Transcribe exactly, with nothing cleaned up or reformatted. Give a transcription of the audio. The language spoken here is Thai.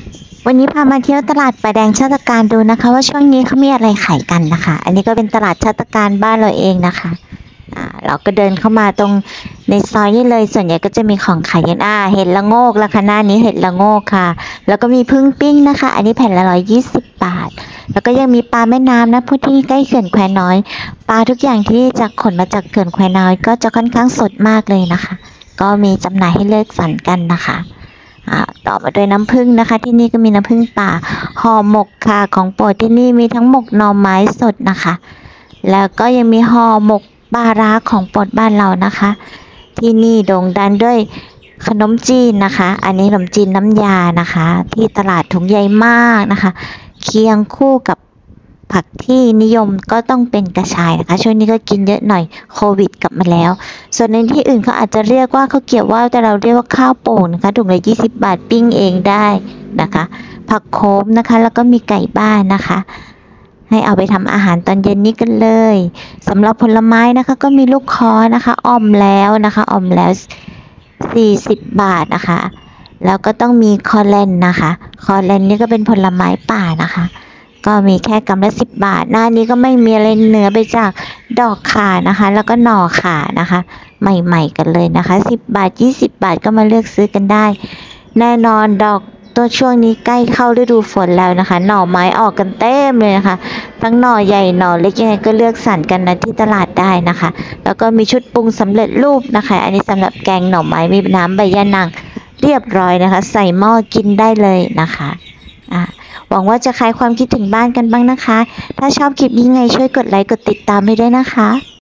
วันนี้พามาเที่ยวตลาดปลาแดงชาติการดูนะคะว่าช่วงนี้เขามีอะไรขายกันนะคะ อันนี้ก็เป็นตลาดชาติการบ้านเราเองนะคะอ่าเราก็เดินเข้ามาตรงในซอยนี่เลยส่วนใหญ่ก็จะมีของขายกันอ่าเห็ดละโงกราคาหน้านี้เห็ดละโงกค่ะแล้วก็มีพึ่งปิ้งนะคะอันนี้แผ่นละร้อยยี่สิบบาทแล้วก็ยังมีปลาแม่น้ำนะผู้ที่ใกล้เขื่อนแควน้อยปลาทุกอย่างที่จะขนมาจากเขื่อนแควน้อยก็จะค่อนข้างสดมากเลยนะคะก็มีจำหน่ายให้เลือกสรรกันนะคะต่อมาด้วยน้ำผึ้งนะคะที่นี่ก็มีน้ำผึ้งป่าห่อหมกค่ะของโปรดที่นี่มีทั้งหมกหน่อไม้สดนะคะแล้วก็ยังมีห่อหมกปลาร้าของโปรดบ้านเรานะคะที่นี่โด่งดังด้วยขนมจีนนะคะอันนี้ขนมจีนน้ำยานะคะที่ตลาดถุงใหญ่มากนะคะเคียงคู่กับผักที่นิยมก็ต้องเป็นกระชายนะคะช่วงนี้ก็กินเยอะหน่อยโควิดกลับมาแล้วส่วนในที่อื่นเขาอาจจะเรียกว่าข้าวเกรี๊ยวว่าวแต่เราเรียกว่าข้าวโป่งนะคะถุงละยี่สิบบาทปิ้งเองได้นะคะผักโขมนะคะแล้วก็มีไก่บ้านนะคะให้เอาไปทำอาหารตอนเย็นนี้กันเลยสำหรับผลไม้นะคะก็มีลูกคอนะคะอ่อมแล้วนะคะอ่อมแล้วสี่สิบบาทนะคะแล้วก็ต้องมีคอแลนนะคะคอแลนนี่ก็เป็นผลไม้ป่านะคะก็มีแค่กำละสิบบาทหน้านี้ก็ไม่มีอะไรเหนือไปจากดอกข่านะคะแล้วก็หน่อข่านะคะใหม่ๆกันเลยนะคะสิบบาทยี่สิบบาทก็มาเลือกซื้อกันได้แน่นอนดอกตัวช่วงนี้ใกล้เข้าฤดูฝนแล้วนะคะหน่อไม้ออกกันเต็มเลยนะคะทั้งหน่อใหญ่หน่อเล็กยังไงก็เลือกสรรกันนะที่ตลาดได้นะคะแล้วก็มีชุดปรุงสำเร็จรูปนะคะอันนี้สำหรับแกงหน่อไม้มีน้ำใบยะนางเรียบร้อยนะคะใส่หม้อกินได้เลยนะคะอ่ะหวังว่าจะคลายความคิดถึงบ้านกันบ้างนะคะถ้าชอบคลิปนี้ไงช่วยกดไลค์กดติดตามให้ด้วยนะคะ